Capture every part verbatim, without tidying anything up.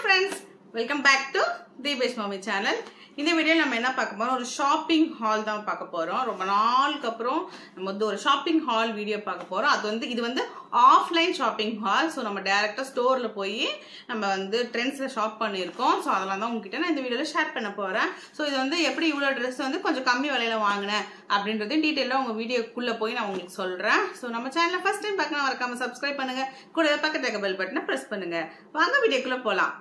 friends, welcome back to Deepesh Mommy channel. இந்த வீடியோல நம்ம என்ன பார்க்க போறோம், ஒரு ஷாப்பிங் ஹால் தான் பார்க்க போறோம். ரொம்ப நாளுக்கு அப்புறம் நம்ம வந்து ஒரு ஷாப்பிங் ஹால் வீடியோ பார்க்க போறோம். அது வந்து இது வந்து ஆஃப்லைன் ஷாப்பிங் ஹால். ஸோ நம்ம டைரக்டா ஸ்டோர்ல போய் நம்ம வந்து ட்ரெண்ட்ஸ்ல ஷாப் பண்ணியிருக்கோம். ஸோ அதெல்லாம் தான் உங்ககிட்ட நான் இந்த வீடியோல ஷேர் பண்ண போறேன். ஸோ இது வந்து எப்படி இவ்வளோ ட்ரெஸ் வந்து கொஞ்சம் கம்மி விலையில வாங்கினேன் அப்படின்றதையும் டீட்டெயிலாக உங்க வீடியோக்குள்ள போய் நான் உங்களுக்கு சொல்றேன். ஸோ நம்ம சேனலை ஃபர்ஸ்ட் டைம் பார்க்கணும், மறக்காம சப்ஸ்கிரைப் பண்ணுங்க, கூட பக்கத்துல பெல் பட்டனை பிரஸ் பண்ணுங்க. வாங்க வீடியோக்குள்ள போலாம்.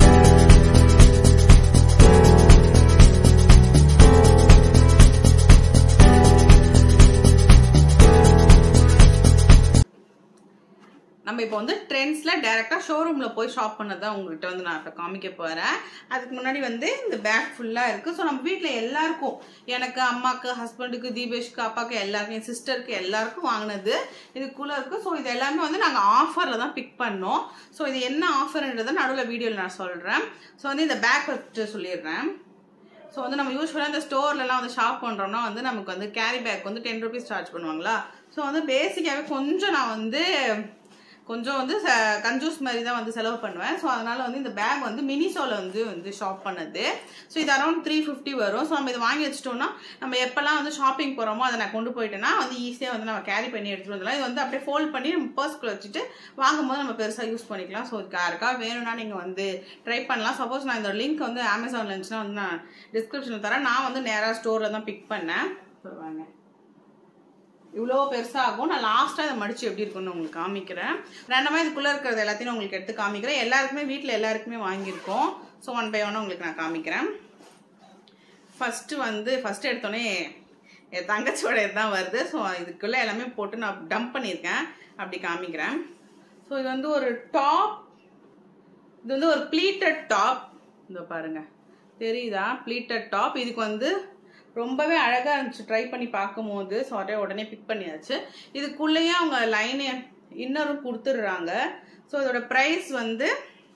நம்ம இப்போ வந்து ட்ரெண்ட்ஸ்ல டைரக்டா ஷோரூம்ல போய் ஷாப் பண்ணதான் உங்ககிட்ட வந்து நான் இப்போ காமிக்க போறேன். அதுக்கு முன்னாடி வந்து இந்த பேக் ஃபுல்லா இருக்கு. ஸோ நம்ம வீட்டுல எல்லாருக்கும், எனக்கு, அம்மாக்கு, ஹஸ்பண்டுக்கு, தீபேஷ்க்கு, அப்பாக்கு, எல்லாருக்கும், என் சிஸ்டருக்கு எல்லாருக்கும் வாங்கினது இதுக்குள்ள இருக்கு. ஸோ இது எல்லாமே வந்து நாங்க ஆஃபர்ல தான் பிக் பண்ணோம். ஸோ இது என்ன ஆஃபர்ன்றதை நடுவில் வீடியோல நான் சொல்றேன். ஸோ வந்து இந்த பேக் வச்சு சொல்லிடுறேன். ஸோ வந்து நம்ம யூஸ்வலாக இந்த ஸ்டோர்லலாம் வந்து ஷாப் பண்ணுறோம்னா வந்து நமக்கு வந்து கேரி பேக் வந்து டென் ருபீஸ் சார்ஜ் பண்ணுவாங்களா. ஸோ வந்து பேசிக்காகவே கொஞ்சம் நான் வந்து கொஞ்சம் வந்து கன்ஜூஸ் மாதிரி தான் வந்து செலவு பண்ணுவேன். ஸோ அதனால வந்து இந்த பேக் வந்து மினிசோல வந்து வந்து ஷாப் பண்ணது. ஸோ இது அரௌண்ட் த்ரீ ஃபிஃப்டி வரும். ஸோ நம்ம இதை வாங்கி வச்சிட்டோம்னா நம்ம எப்பெல்லாம் வந்து ஷாப்பிங் போகிறோமோ அதை நான் கொண்டு போயிட்டேன்னா வந்து ஈஸியாக வந்து நம்ம கேரி பண்ணி எடுத்துட்டு வந்துடலாம். இது வந்து அப்படியே ஃபோல்ட் பண்ணி நம்ம பர்ஸ்க்குள்ள வச்சுட்டு வாங்கும்போது நம்ம பெருசாக யூஸ் பண்ணிக்கலாம். ஸோ இதுக்கு யாருக்காக வேணும்னா நீங்கள் வந்து ட்ரை பண்ணலாம். சப்போஸ் நான் இந்த லிங்க் வந்து அமேசானில் இருந்துச்சுன்னா வந்து நான் டிஸ்கிரிப்ஷனில் தரேன். நான் வந்து நேராக ஸ்டோரில் தான் பிக் பண்ணேன். சொல்லுவாங்க இவ்வளோ பெருசாகும். நான் லாஸ்ட்டாக இதை மடிச்சு எப்படி இருக்குன்னு உங்களுக்கு காமிக்கிறேன். ரெண்டமாக இதுக்குள்ளே இருக்கிறது எல்லாத்தையும் உங்களுக்கு எடுத்து காமிக்கிறேன். எல்லாருக்குமே வீட்டில் எல்லாருக்குமே வாங்கியிருக்கோம். ஸோ ஒன் பை ஒன்று உங்களுக்கு நான் காமிக்கிறேன். ஃபஸ்ட்டு வந்து ஃபஸ்ட்டு எடுத்தோடனே என் தங்கச்சியோட இதுதான் வருது. ஸோ இதுக்குள்ளே எல்லாமே போட்டு நான் டம்ப் பண்ணியிருக்கேன். அப்படி காமிக்கிறேன். ஸோ இது வந்து ஒரு டாப். இது வந்து ஒரு ப்ளீட்டட் டாப். இதோ பாருங்க, தெரியுதா? Pleated top. இதுக்கு வந்து ரொம்பவே அழகா இருந்துச்சு ட்ரை பண்ணி பார்க்கும் போது. சாரி, உடனே பிக் பண்ணியாச்சு. இதுக்குள்ளேயே அவங்க லைன் இன்னரும் கொடுத்துடுறாங்க. ஸோ இதோட ப்ரைஸ் வந்து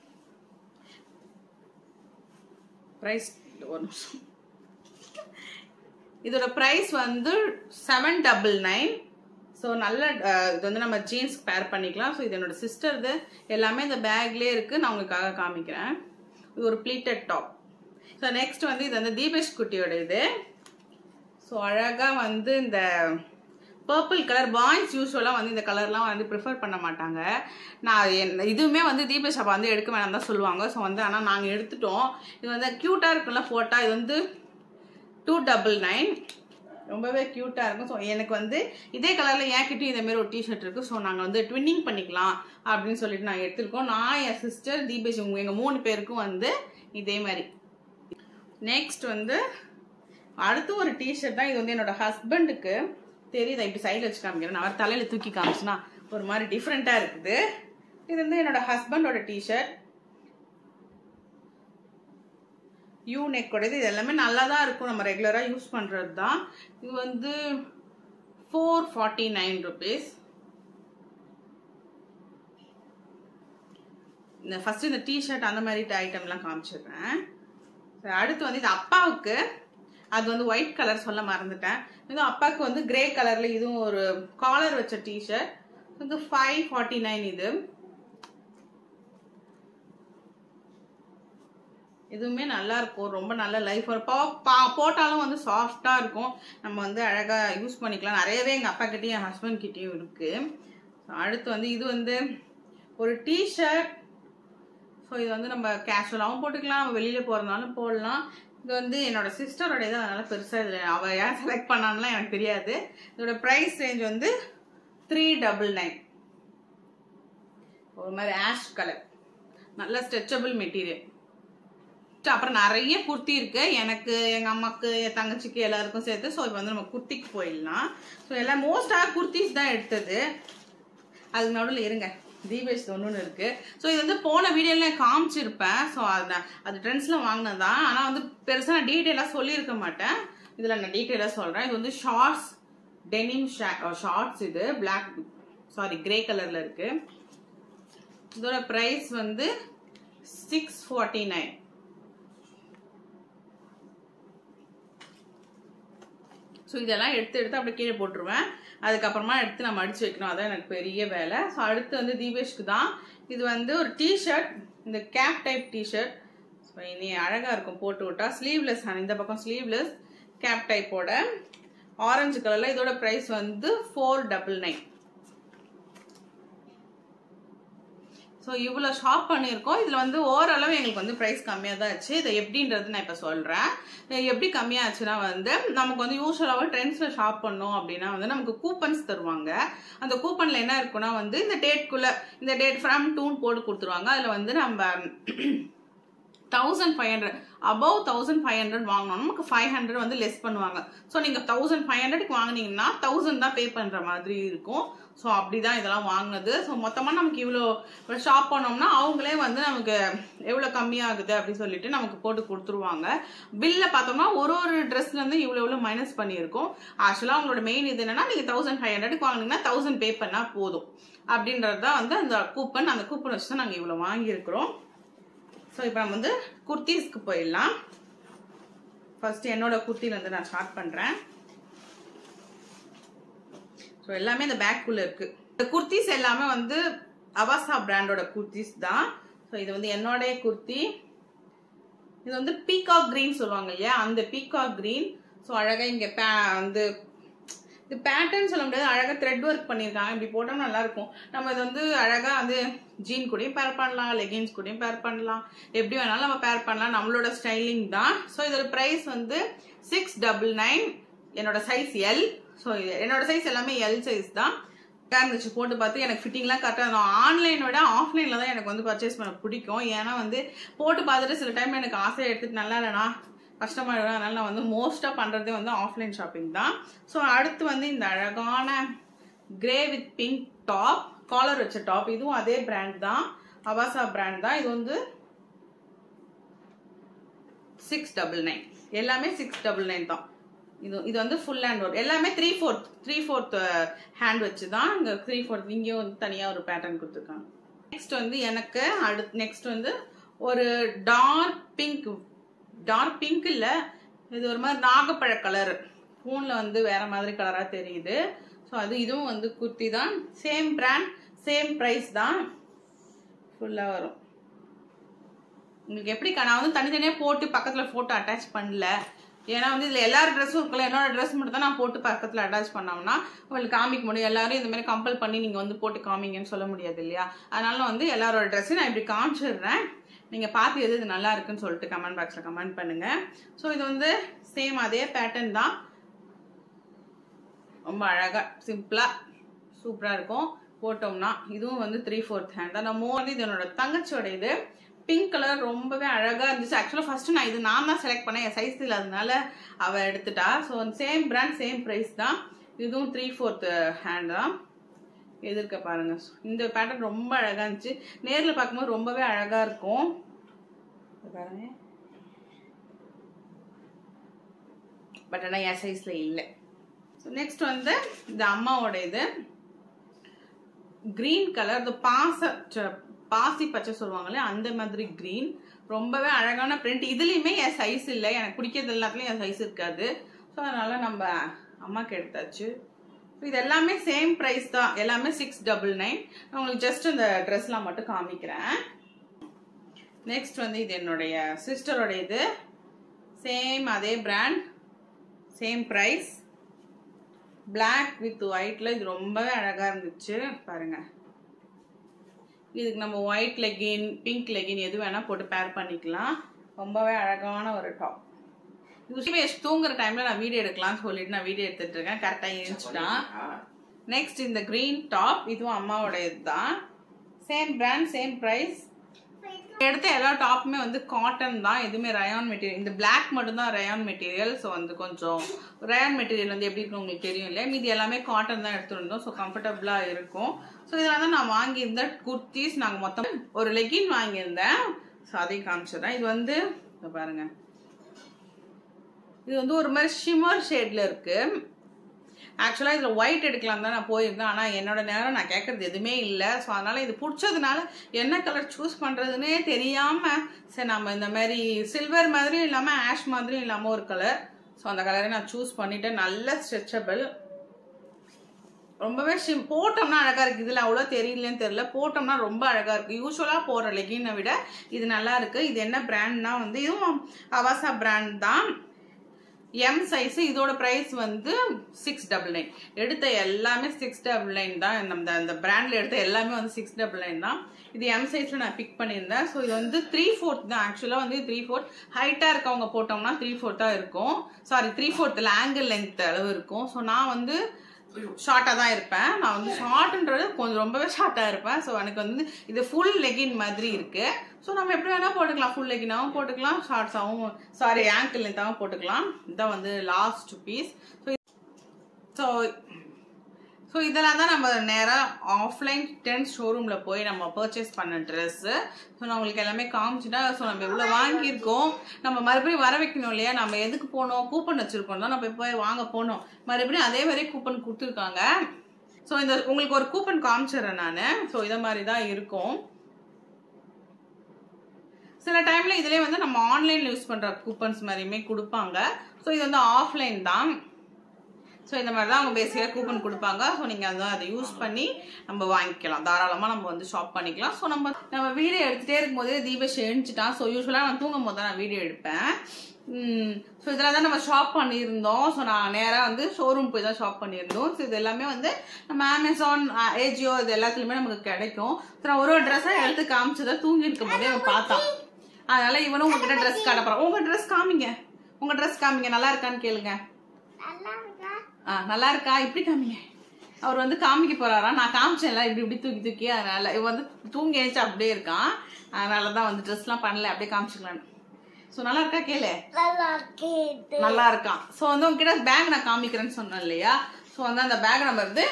ப்ரைஸ் ஒரு நிமிஷம் இதோட ப்ரைஸ் வந்து செவன் டபுள் நைன். ஸோ நல்ல இது வந்து நம்ம ஜீன்ஸ் பேர் பண்ணிக்கலாம். ஸோ இது என்னோட சிஸ்டர்து. எல்லாமே இந்த பேக்லேயே இருக்கு. நான் உங்களுக்காக காமிக்கிறேன். இது ஒரு ப்ளீட்டட் டாப். ஸோ நெக்ஸ்ட் வந்து இது வந்து தீபேஷ் குட்டியோட இது. ஸோ அழகாக வந்து இந்த பர்பிள் கலர். பாய்ஸ் யூஸ்வலாக வந்து இந்த கலர்லாம் வந்து ப்ரிஃபர் பண்ண மாட்டாங்க. நான் இதுவுமே வந்து தீபேஷ் அப்பா வந்து எடுக்க வேணாம் தான் சொல்லுவாங்க. ஸோ வந்து ஆனால் நாங்கள் எடுத்துட்டோம். இது வந்து க்யூட்டாக இருக்குல்ல போட்டால். இது வந்து டூ டபுள் நைன். ரொம்பவே க்யூட்டாக இருக்கும். ஸோ எனக்கு வந்து இதே கலரில் ஏன்கிட்டையும் இதேமாரி ஒரு டிஷர்ட் இருக்குது. ஸோ நாங்கள் வந்து ட்வின்னிங் பண்ணிக்கலாம் அப்படின்னு சொல்லிட்டு நாங்கள் எடுத்துருக்கோம். நான், என் சிஸ்டர், தீபேஷ், எங்கள் மூணு பேருக்கும் வந்து இதே மாதிரி. நெக்ஸ்ட் வந்து அடுத்து ஒரு டிஷர்ட் தான். இது வந்து என்னோட ஹஸ்பண்டுக்கு. தெரியுதா? இப்படி சைடில் வச்சு காமிக்கிறேன். நான் தலையில தூக்கி காமிச்சுன்னா ஒரு மாதிரி டிஃப்ரெண்டா இருக்குது. இது வந்து என்னோட ஹஸ்பண்டோட டிஷர்ட். யூ நெக் உடையது. இது எல்லாமே நல்லா தான் இருக்கும். நம்ம ரெகுலரா யூஸ் பண்றது தான். இது வந்து ஃபோர் ஃபார்ட்டி நைன் ருபீஸ். இந்த ஃபர்ஸ்ட் இந்த டிஷர்ட் அந்த மாதிரி ஐட்டம்லாம் காமிச்சிடுறேன். அடுத்து வந்து இது அப்பாவுக்கு. அது வந்து ஒயிட் கலர் சொல்ல மறந்துட்டேன். இது அப்பாவுக்கு வந்து கிரே கலர்ல இதுவும் ஒரு காலர் வச்ச டிஷர்ட். இது ஃபைவ் ஃபார்ட்டி நைன். இது இதுவுமே நல்லா இருக்கும். ரொம்ப நல்ல லைஃப் போட்டாலும் வந்து சாஃப்டா இருக்கும். நம்ம வந்து அழகா யூஸ் பண்ணிக்கலாம். நிறையவே எங்க அப்பா கிட்டயும் என் ஹஸ்பண்ட் கிட்டயும் இருக்கு. அடுத்து வந்து இது வந்து ஒரு டிஷர்ட். ஸோ இது வந்து நம்ம கேஷுவலாகவும் போட்டுக்கலாம், நம்ம வெளியில போறதுனாலும் போடலாம். இது வந்து என்னோட சிஸ்டரோட இது. அதனால பெருசா இதுல அவ ஏன் செலக்ட் பண்ணான்லாம் எனக்கு தெரியாது. இதோட பிரைஸ் ரேஞ்ச் வந்து த்ரீ டபுள் நைன். ஒரு மாதிரி ஆஷ் கலர், நல்ல ஸ்ட்ரெச்சபிள் மெட்டீரியல். அப்புறம் நிறைய குர்த்தி இருக்கு. எனக்கு, எங்க அம்மாக்கு, என் தங்கச்சிக்கு எல்லாருக்கும் சேர்த்து. ஸோ இப்போ வந்து நம்ம குர்த்திக்கு போயிடலாம். ஸோ எல்லாம் மோஸ்டாக குர்த்திஸ் தான் எடுத்தது. அதுக்கு நடுவில் இருங்க, தீபேஷ் ஒன்று இருக்கு. ஸோ இது வந்து போன வீடியோல காமிச்சிருப்பேன். ஸோ அது அது ட்ரெண்ட்ஸ்ல வாங்கினதான். ஆனால் வந்து பெருசாக நான் டீட்டெயிலாக சொல்லியிருக்க மாட்டேன். இதில் நான் டீட்டெயிலாக சொல்றேன். இது வந்து ஷார்ட்ஸ், டெனிம் ஷார்ட்ஸ். இது பிளாக் சாரி கிரே கலர்ல இருக்கு. இதோட பிரைஸ் வந்து சிக்ஸ் ஃபார்ட்டி நைன். ஸோ இதெல்லாம் எடுத்து எடுத்து அப்படியே கீழே போட்டுருவேன். அதுக்கப்புறமா எடுத்து நான் மடிச்சு வைக்கணும். அதான் எனக்கு பெரிய வேலை. ஸோ அடுத்து வந்து தீபேஷ்க்கு தான். இது வந்து ஒரு டிஷர்ட். இந்த கேப் டைப் டிஷர்ட். ஸோ இனி அழகாக இருக்கும் போட்டு விட்டா. ஸ்லீவ்லெஸ், இந்த பக்கம் ஸ்லீவ்லெஸ் கேப் டைப்போட ஆரஞ்சு கலரில். இதோட ப்ரைஸ் வந்து ஃபோர் டபுள் நைன். ஸோ இவ்வளோ ஷாப் பண்ணியிருக்கோம். இதில் வந்து ஓரளவு எங்களுக்கு வந்து ப்ரைஸ் கம்மியாக தான் ஆச்சு. இதை எப்படின்றது நான் இப்போ சொல்கிறேன். எப்படி கம்மியாச்சுன்னா வந்து நமக்கு வந்து யூஸ்வலாகவே ட்ரெண்ட்ஸில் ஷாப் பண்ணோம் அப்படின்னா வந்து நமக்கு கூப்பன்ஸ் தருவாங்க. அந்த கூப்பனில் என்ன இருக்குன்னா வந்து இந்த டேட்குள்ளே இந்த டேட் ஃப்ரம் டூன்னு போட்டு கொடுத்துருவாங்க. அதில் வந்து நம்ம thousand five hundred above thousand five hundred வாங்கணும், நமக்கு ஃபைவ் ஹண்ட்ரட் வந்து லெஸ் பண்ணுவாங்க. ஸோ நீங்கள் தௌசண்ட் ஃபைவ் ஹண்ட்ரட்க்கு வாங்கினீங்கன்னா தௌசண்ட் தான் பே பண்ணுற மாதிரி இருக்கும். ஸோ அப்படிதான் இதெல்லாம் வாங்கினது. ஸோ மொத்தமாக நமக்கு இவ்வளோ ஷாப் பண்ணோம்னா அவங்களே வந்து நமக்கு எவ்வளோ கம்மியாகுது அப்படின்னு சொல்லிட்டு நமக்கு போட்டு கொடுத்துருவாங்க. பில்ல பார்த்தோம்னா ஒரு ஒரு ட்ரெஸ்லேருந்து இவ்வளோ எவ்வளோ மைனஸ் பண்ணியிருக்கோம். ஆக்சுவலாக அவங்களோட மெயின் இது என்னன்னா நீங்கள் தௌசண்ட் ஃபைவ் ஹண்ட்ரட்க்கு வாங்கினீங்கன்னா தௌசண்ட் பே பண்ணால் போதும் அப்படின்றது தான் வந்து அந்த கூப்பன். அந்த கூப்பன் வச்சு தான் நாங்கள் இவ்வளோ வாங்கியிருக்கிறோம். ஸோ இப்போ நம்ம வந்து குர்த்திஸ்க்கு போயிடலாம். ஃபர்ஸ்ட் என்னோட குர்த்திலேருந்து நான் ஸ்டார்ட் பண்ணுறேன். ஸோ எல்லாமே இந்த பேக்குள்ளே இருக்கு. இந்த குர்த்திஸ் எல்லாமே வந்து அவாசா பிராண்டோட குர்த்திஸ் தான். ஸோ இது வந்து என்னோட குர்த்தி. இது வந்து பீகாக் கிரீன் சொல்லுவாங்க இல்லையா, அந்த பீகாக் கிரீன். ஸோ அழகாக இங்கே பே வந்து இது பேட்டர்ன் சொல்ல முடியாது, அழகாக த்ரெட் ஒர்க் பண்ணியிருக்காங்க. இப்படி போட்டோம்னா நல்லா இருக்கும். நம்ம இது வந்து அழகாக வந்து ஜீன் கூடயும் பேர் பண்ணலாம், லெகின்ஸ் கூடயும் பேர் பண்ணலாம், எப்படி வேணாலும் நம்ம பேர் பண்ணலாம். நம்மளோட ஸ்டைலிங் தான். ஸோ இதோட ப்ரைஸ் வந்து சிக்ஸ் டபுள் நைன். என்னோட சைஸ் எல். ஸோ என்னோட சைஸ் எல்லாமே எல் சைஸ் தான். இருந்துச்சு போட்டு பார்த்து எனக்கு ஃபிட்டிங்லாம் கரெக்டாக இருந்தோம். ஆன்லைனோட ஆஃப்லைனில் தான் எனக்கு வந்து பர்ச்சேஸ் பண்ண பிடிக்கும். ஏன்னா வந்து போட்டு பார்த்துட்டு சில டைம் எனக்கு ஆசையை எடுத்துட்டு நல்லா இல்லைனா கஷ்டமாயிடும். அதனால நான் வந்து மோஸ்ட்டாக பண்ணுறதே வந்து ஆஃப்லைன் ஷாப்பிங் தான். ஸோ அடுத்து வந்து இந்த அழகான grey with pink top, collar வச்ச டாப். இதுவும் அதே பிராண்ட் தான், அவாசா பிராண்ட் தான். இது வந்து சிக்ஸ் டபுள் நைன். எல்லாமே சிக்ஸ் டபுள் நைன் தான். இது இது வந்து ஃபுல் ஹேண்ட் ஒர்க். எல்லாமே three fourth three fourth hand வச்சு தான். இங்கே த்ரீ ஃபோர்த் இங்கேயும் வந்து தனியாக ஒரு பேட்டர்ன் கொடுத்துருக்காங்க. நெக்ஸ்ட் வந்து எனக்கு அடுத்து நெக்ஸ்ட் வந்து ஒரு டார்க் பிங்க். டார்க் பிங்க் இல்ல, இது ஒரு மாதிரி நாகப்பழ கலர். ஃபோன்ல வந்து வேற மாதிரி கலரா தெரியுது. ஸோ அது இதுவும் வந்து குர்த்தி தான். சேம் பிராண்ட், சேம் பிரைஸ் தான். ஃபுல்லா வரும். உங்களுக்கு எப்படி நான் வந்து தனித்தனியா போட்டு பக்கத்துல போட்டோ அட்டாச் பண்ணல. ஏன்னா வந்து இதுல எல்லாரும் ட்ரெஸ்ஸும் இருக்குல்ல, என்னோட ட்ரெஸ் மட்டும் தான் நான் போட்டு பக்கத்துல அட்டாச் பண்ணோம்னா உங்களுக்கு காமிக்க முடியும். எல்லாரும் இந்த மாதிரி கம்பல் பண்ணி நீங்க வந்து போட்டு காமிங்கன்னு சொல்ல முடியாது இல்லையா. அதனால வந்து எல்லாரோட ட்ரெஸ்ஸும் நான் இப்படி காமிச்சிடுறேன். நீங்க பார்த்து எது இது நல்லா இருக்குன்னு சொல்லிட்டு கமெண்ட் பாக்ஸ்ல கமெண்ட் பண்ணுங்க. ஸோ இது வந்து சேம் அதே பேட்டர்ன் தான். ரொம்ப அழகா சிம்பிளா சூப்பரா இருக்கும் போட்டோம்னா. இதுவும் வந்து த்ரீ ஃபோர்த் ஹேண்ட் தான். நம்ம வந்து இது என்னோட தங்கச்சியோட இது பிங்க் கலர் ரொம்பவே அழகா இருந்துச்சு. ஆக்சுவலா ஃபர்ஸ்ட் நான் இது நான் தான் செலக்ட் பண்ணேன், என் சைஸ் இல்லாதனால அவ எடுத்துட்டா. So same brand same price தான். இதுவும் த்ரீ ஃபோர்த் ஹேண்ட் தான். எதிர்க்க பாருங்க, இந்த பேட்டர்ன் ரொம்ப அழகா இருந்துச்சு. நேர்ல பார்க்கும்போது ரொம்பவே அழகா இருக்கும் பாருங்க. பட் ஆனா என் சைஸ்ல இல்லை. நெக்ஸ்ட் வந்து இந்த அம்மாவோட இது கிரீன் கலர், இந்த பாச பாசி பச்சை சொல்லுவாங்களே அந்த மாதிரி கிரீன். ரொம்பவே அழகான பிரிண்ட். இதுலயுமே என் சைஸ் இல்லை, எனக்கு பிடிக்கிறது எல்லாத்துலயும் என் சைஸ் இருக்காது. ஸோ அதனால நம்ம அம்மாக்கு எடுத்தாச்சு. இது எல்லாமே சேம் பிரைஸ் தான், எல்லாமே சிக்ஸ் டபுள் நைன். நான் உங்களுக்கு ஜஸ்ட் இந்த ட்ரெஸ்லாம் மட்டும் காமிக்கிறேன். நெக்ஸ்ட் வந்து இது என்னுடைய சிஸ்டரோட இது. சேம் அதே brand, same price. Black with ஒயிட்ல இது ரொம்பவே அழகா இருந்துச்சு பாருங்க. இதுக்கு நம்ம ஒயிட் லெகின், பிங்க் லெகின் எது வேணா போட்டு பேர் பண்ணிக்கலாம். ரொம்பவே அழகான ஒரு டாப். தூங்குற டைம்ல நான் வீடியோ எடுக்கலாம்னு சொல்லிட்டு நான் வீடியோ எடுத்துட்டு இருக்கேன். கரெக்டா இருந்துச்சுதான். நெக்ஸ்ட் இந்த கிரீன் டாப், இதுவும் அம்மாவோட இதுதான். Same brand same price. எடுத்த எல்லா டாப்புமே வந்து காட்டன் தான், எதுவுமே ரயான் மெட்டீரியல். இந்த பிளாக் மட்டும் தான் ரயான் மெட்டீரியல். ஸோ வந்து கொஞ்சம் ரயான் மெட்டீரியல் வந்து எப்படி இருக்கும் உங்களுக்கு தெரியும் இல்லையா. மீதி எல்லாமே காட்டன் தான் எடுத்துருந்தோம். ஸோ கம்ஃபர்டபுளா இருக்கும். ஸோ இதெல்லாம் தான் நான் வாங்கியிருந்த குர்த்திஸ். நாங்கள் மொத்தம் ஒரு லெகின் வாங்கியிருந்தேன். ஸோ அதையும் காமிச்சிடுறேன். இது வந்து பாருங்க, இது வந்து ஒரு மாதிரி ஷிமர் ஷேட்ல இருக்கு. ஆக்சுவலா இதுல ஒயிட் எடுக்கலாம் தான் நான் போயிருந்தேன். ஆனா என்னோட நேரம் நான் கேட்கறது எதுவுமே இல்லை. ஸோ அதனால இது பிடிச்சதுனால என்ன கலர் சூஸ் பண்றதுன்னே தெரியாம சரி நம்ம இந்த மாதிரி சில்வர் மாதிரியும் இல்லாம ஆஷ் மாதிரியும் இல்லாம ஒரு கலர். ஸோ அந்த கலரை நான் சூஸ் பண்ணிட்டேன். நல்ல ஸ்ட்ரெச்சபிள், ரொம்பவே ஷிம் போட்டோம்னா அழகா இருக்கு. இதுல அவ்வளவு தெரியலன்னு தெரியல, போட்டோம்னா ரொம்ப அழகா இருக்கு. யூஸ்வலா போடுற லெகினை விட இது நல்லா இருக்கு. இது என்ன பிராண்ட்னா வந்து இதுவும் அவாசா பிராண்ட் தான். M size. இதோட பிரைஸ் வந்து சிக்ஸ் டபுள் நைன். எடுத்த எல்லாமே சிக்ஸ் டபுள் நைன் தான். நம்ம அந்த பிராண்ட்ல எடுத்த எல்லாமே வந்து சிக்ஸ் டபுள் நைன் தான். இது எம் சைஸ்ல நான் பிக் பண்ணியிருந்தேன். ஸோ இது வந்து த்ரீ ஃபோர்த் தான். ஆக்சுவலா வந்து த்ரீ ஃபோர்த் ஹைட்டா இருக்கவங்க போட்டோம்னா த்ரீ ஃபோர்த்தா இருக்கும். சாரி த்ரீ ஃபோர்த்ல ஆங்கிள் லென்த் அளவு இருக்கும். ஸோ நான் வந்து ஷார்ட்டா தான் இருப்பேன். நான் வந்து ஷார்ட்ன்றது கொஞ்சம் ரொம்பவே ஷார்ட்டா இருப்பேன். ஸோ எனக்கு வந்து இது ஃபுல் லெகின் மாதிரி இருக்கு. ஸோ நம்ம எப்படி வேணா போட்டுக்கலாம். ஃபுல் லெகினாவும் போட்டுக்கலாம், ஷார்ட்ஸாவும் சாரி ஆங்கிள் லென்த்தாவும் போட்டுக்கலாம். இதுதான் வந்து லாஸ்ட் பீஸ். ஸோ ஸோ இதெல்லாம் தான் நம்ம நேராக ஆஃப்லைன் ட்ரெண்ட்ஸ் ஷோரூம்ல போய் நம்ம பர்ச்சேஸ் பண்ண ட்ரெஸ்ஸு. ஸோ நான் உங்களுக்கு எல்லாமே காமிச்சுட்டா. ஸோ நம்ம எவ்வளோ வாங்கியிருக்கோம், நம்ம மறுபடியும் வர வைக்கணும் இல்லையா. நம்ம எதுக்கு போனோம், கூப்பன் வச்சிருக்கோம் தான் நம்ம போய் வாங்க போனோம். மறுபடியும் அதே மாதிரி கூப்பன் கொடுத்துருக்காங்க. ஸோ இந்த உங்களுக்கு ஒரு கூப்பன் காமிச்சிடுறேன் நான். ஸோ இதை மாதிரி தான் இருக்கும். சில டைம்ல இதுலேயே வந்து நம்ம ஆன்லைன்ல யூஸ் பண்ற கூப்பன்ஸ் மாதிரியுமே கொடுப்பாங்க. ஸோ இது வந்து ஆஃப்லைன் தான். ஸோ இந்த மாதிரி தான் அவங்க பேசிக்காக கூப்பன் கொடுப்பாங்க. ஸோ நீங்கள் அதை அதை யூஸ் பண்ணி நம்ம வாங்கிக்கலாம். தாராளமாக நம்ம வந்து ஷாப் பண்ணிக்கலாம். ஸோ நம்ம நம்ம வீடியோ எடுத்துகிட்டே இருக்கும்போதே தீபேஷ் எழுந்துட்டான். ஸோ யூஸ்வலாக நான் தூங்கும் போது தான் நான் வீடியோ எடுப்பேன். ஸோ இதில் தான் நம்ம ஷாப் பண்ணியிருந்தோம். ஸோ நான் நேராக வந்து ஷோரூம் போய் தான் ஷாப் பண்ணியிருந்தோம். ஸோ இது எல்லாமே வந்து நம்ம அமேசான், ஏஜியோ இது எல்லாத்துலேயுமே நமக்கு கிடைக்கும். ஸோ நான் ஒரு ஒரு ட்ரெஸ்ஸாக எடுத்து காமிச்சதான் தூங்கி இருக்கும் போதே அவன் பார்த்தான். அதனால இவனும் உங்ககிட்ட ட்ரெஸ் காட்டப்போறான். உங்க ட்ரெஸ் காமிங்க, உங்க ட்ரெஸ் காமிங்க, நல்லா இருக்கான்னு கேளுங்க. ஆஹ் நல்லா இருக்கா, இப்படி காமிங்க. அவர் வந்து காமிக்க போறாரா. நான் காமிச்சேன்ல இப்படி இப்படி தூக்கி தூக்கி. அதனால இவன் வந்து தூங்கி எழுச்சு அப்படியே இருக்கான். அதனாலதான் வந்து ட்ரெஸ் எல்லாம் பண்ணல, அப்படியே காமிச்சுக்கலான்னு. சோ நல்லா இருக்கா கேளு. நல்லா இருக்கான். சோ வந்து உங்ககிட்ட பேக் நான் காமிக்கிறேன்னு சொன்னேன் இல்லையா. சோ வந்து அந்த பேக் நம்ம வந்து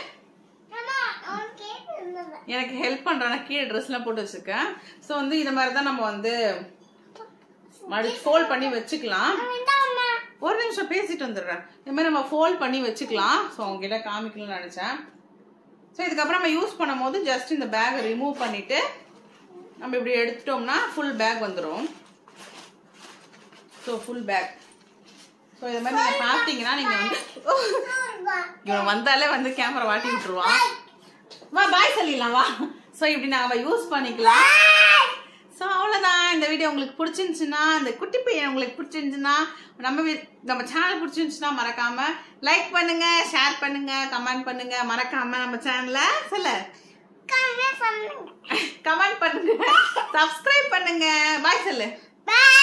எனக்கு ஹெல்ப் பண்றேன். கீழே ட்ரெஸ் எல்லாம் போட்டு வச்சிருக்கேன். சோ வந்து இந்த மாதிரிதான் நம்ம வந்து ஃபோல்ட் பண்ணி வச்சுக்கலாம். ஒரு நிமிஷம் பேசிட்டு வந்துடுறேன். இந்த மாதிரி நம்ம ஃபோல்ட் பண்ணி வச்சுக்கலாம். ஸோ உங்ககிட்ட காமிக்கணும்னு நினைச்சேன். ஸோ இதுக்கப்புறம் நம்ம யூஸ் பண்ணும் போது ஜஸ்ட் இந்த பேக்கை ரிமூவ் பண்ணிட்டு நம்ம இப்படி எடுத்துட்டோம்னா ஃபுல் பேக் வந்துடும். So full back. ஸோ இது மாதிரி நீங்க பார்த்தீங்கன்னா நீங்க வந்து இவன் வந்தாலே வந்து கேமரா வாட்டி விட்டுருவான். வா பாய் சொல்லிடலாம் வா. ஸோ இப்படி நாம யூஸ் பண்ணிக்கலாம். ஸோ அவ்வளோதான். இந்த வீடியோ உங்களுக்கு பிடிச்சிருந்துச்சுன்னா, இந்த குட்டி பையன் உங்களுக்கு பிடிச்சிருந்துச்சுன்னா, நம்ம நம்ம சேனல் பிடிச்சிருந்துச்சுன்னா மறக்காம லைக் பண்ணுங்க, ஷேர் பண்ணுங்க, கமெண்ட் பண்ணுங்க. மறக்காம நம்ம சேனலை சொல்ல கமெண்ட் பண்ணுங்க, சப்ஸ்கிரைப் பண்ணுங்க. பாய் சொல்லு.